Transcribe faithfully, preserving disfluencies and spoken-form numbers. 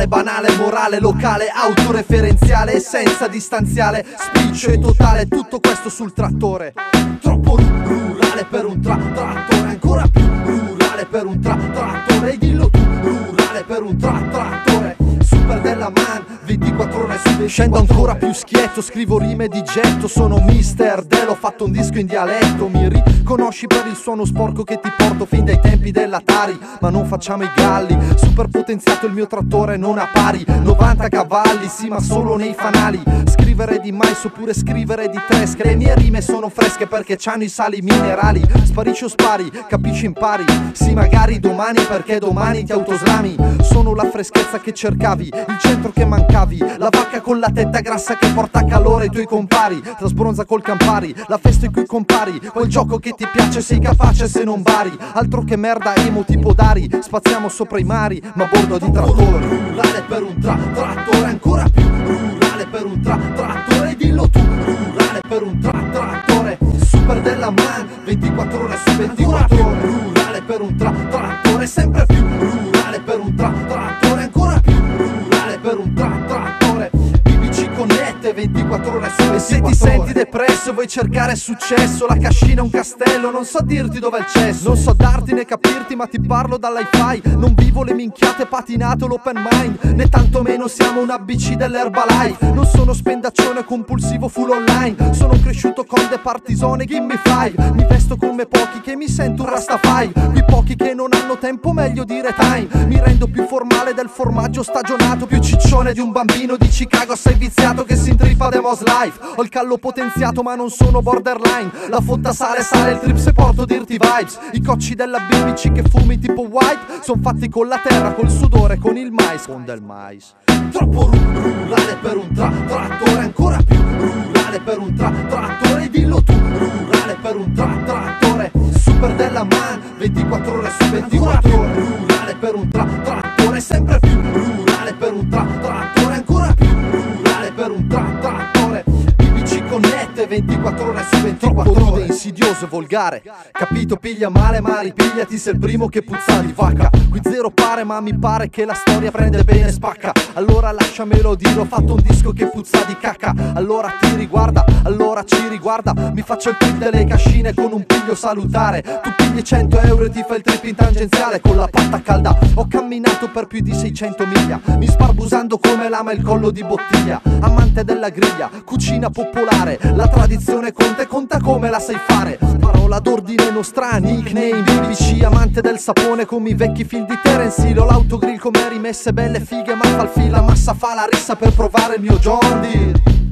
normale, banale, morale, locale, autoreferenziale, essenza distanziale, spiccio e totale, tutto questo sul trattore. Troppo rurale per un tra trattore, ancora più rurale per un tra trattore, dillo tu, rurale per un tra trattore. Super della man, ventiquattro ore su ventiquattro. Scendo ancora più schietto, scrivo rime di getto. Sono mister Del, ho fatto un disco in dialetto. Mi riconosci per il suono sporco che ti porto fin dai tempi dell'Atari. Ma non facciamo i galli, super potenziato il mio trattore non ha pari. Novanta cavalli, sì ma solo nei fanali. Scrivere di mais oppure scrivere di tresche. Le mie rime sono fresche perché c'hanno i sali minerali. Sparisci o spari, capisci impari. Sì magari domani perché domani ti autoslami. Sono la freschezza che cercavi, il centro che mancavi, la vacca con la tetta grassa che porta calore ai tuoi compari. La sbronza col Campari, la festa in cui compari, quel gioco che ti piace, sei capace se non bari. Altro che merda emo tipo Dari, spaziamo sopra i mari ma a bordo di trattore. Rurale per un tra trattore, ancora più rurale per un tra trattore, dillo tu, rurale per un tra trattore. Super della man, ventiquattro ore su ventiquattro ore. Rurale per un tra trattore, sempre più rurale per un tra trattore, ancora più rurale per un tra trattore. B B C connette ventiquattro ore su ventiquattro ore. E se ti senti depresso e vuoi cercare successo, la cascina è un castello, non so dirti dov'è il cesso. Non so darti né capirti ma ti parlo dall'hi-fi. Non vivo le minchiate patinato l'open mind, né tantomeno siamo un A B C dell'Herbalife. Non sono spendaccione compulsivo full online, sono cresciuto con The Partizone, gimme five. Mi vesto come pochi che mi sento un Rastafari. Qui pochi che non hanno tempo, meglio dire time. Mi rendo più formale del formaggio stagionato, più ciccione di un bambino di Chicago assai viziato che si intrippa The Most Life. Ho il callo potenziato ma non sono borderline. La fotta sale sale il trip se porto dirty vibes. I cocci della B B C che fumi tipo white son fatti con la terra, col sudore, con il mais, con del mais. Troppo rurale per un tra trattore, ancora più rurale per un tra trattore, dillo tu, rurale per un tra trattore. Super della man, ventiquattro ore su ventiquattro ore. Rurale per un tra trattore, sempre più rurale per un tra trattore, ancora più rurale per un tra trattore. B B C connette ventiquattro ore su ventiquattro ore. Rude, insidioso e volgare, capito, piglia male ma ripigliati, sei il primo che puzza di vacca. Qui zero pare ma mi pare che la storia prende bene e spacca. Allora lasciamelo dire, ho fatto un disco che puzza di cacca. Allora ti riguarda, allora ci riguarda. Mi faccio il trip delle cascine con un piglio salutare. Tu pigli cento euro e ti fai il trip in tangenziale con la patta calda. Ho camminato per più di seicento miglia, mi sparbusando come lama il collo di bottiglia. Amante della griglia, cucina popolare, la tradizione conta e conta come la sai fare. Parola d'ordine nostra, nickname B B C. Amante del sapone come i vecchi film di Terence Hill. Ho l'autogrill come rimesse belle fighe, ma fa il fila, massa fa la rissa per provare il mio John Deere.